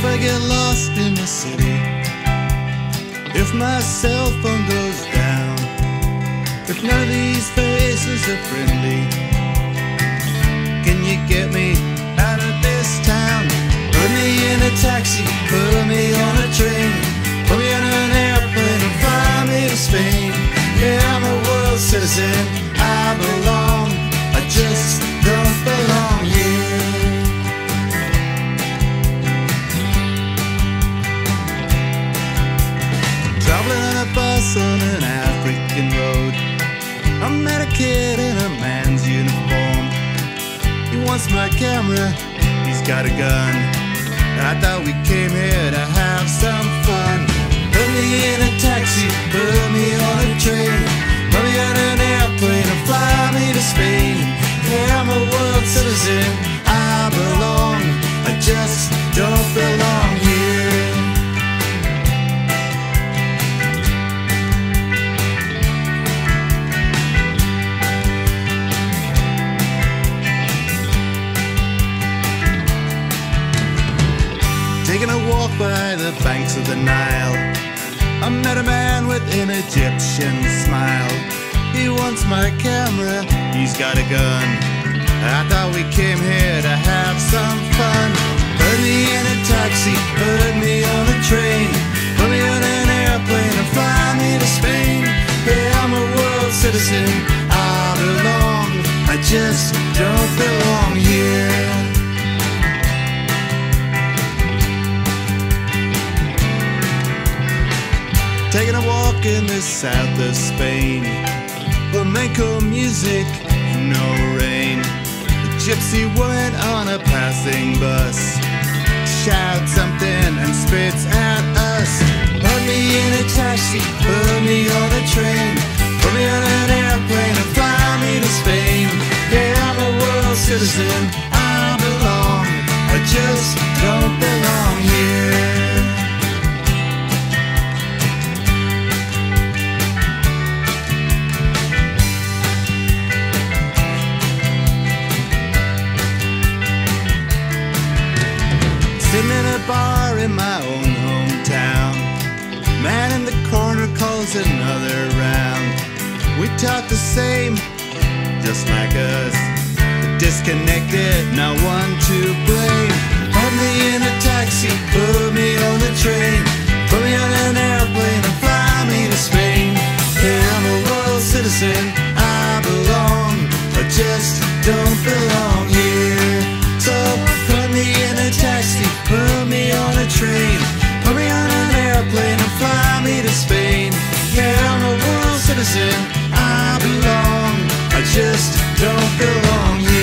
if I get lost in the city, if my cell phone goes down, if none of these faces are friendly, can you get me out of this town? Put me in a taxi, put me on a train, put me on an airplane and fly me to Spain. Yeah, I'm a world citizen, I belong, I just don't belong here. Traveling on a bus on an African road, I met a kid in a man's uniform. He wants my camera, he's got a gun. I thought we came here to have some fun. Put me in a taxi, put me on a train, put me on an airplane and fly me to Spain. Yeah, I'm a world citizen, I belong, I just don't belong here. Taking a walk by the banks of the Nile, I met a man with an Egyptian smile. He wants my camera, he's got a gun. I thought we came here to have some fun. Put me in a taxi, put me on a train, put me on an airplane and fly me to Spain. Yeah, I'm a world citizen, I belong, I just don't belong here. Taking a walk in the south of Spain, flamenco music, no rain. A gypsy woman on a passing bus shouts something and spits at us. Put me in a taxi, put me on a train, put me on an airplane and fly me to Spain. Yeah, I'm a world citizen, I belong, I just don't belong here. Sitting in a bar in my own hometown, man in the corner calls another round. We talk the same, just like us, disconnected, not one to blame. Put me in a taxi, put me on a train, put me on an airplane and fly me to Spain. Yeah, I'm a world citizen, I belong, I just don't belong here. So put me in a taxi, put me on a train, put me on an airplane and fly me to Spain. Yeah, I'm a world citizen, I belong, I just don't belong here.